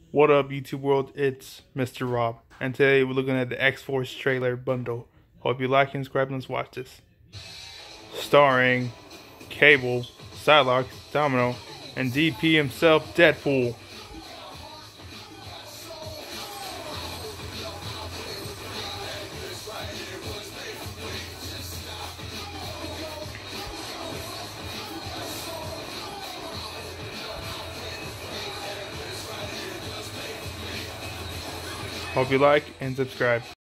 What up, YouTube world? It's Mr. Rob, and today we're looking at the X-Force trailer bundle. Hope you like and subscribe and let's watch this. Starring Cable, Psylocke, Domino, and DP himself, Deadpool. Hope you like and subscribe.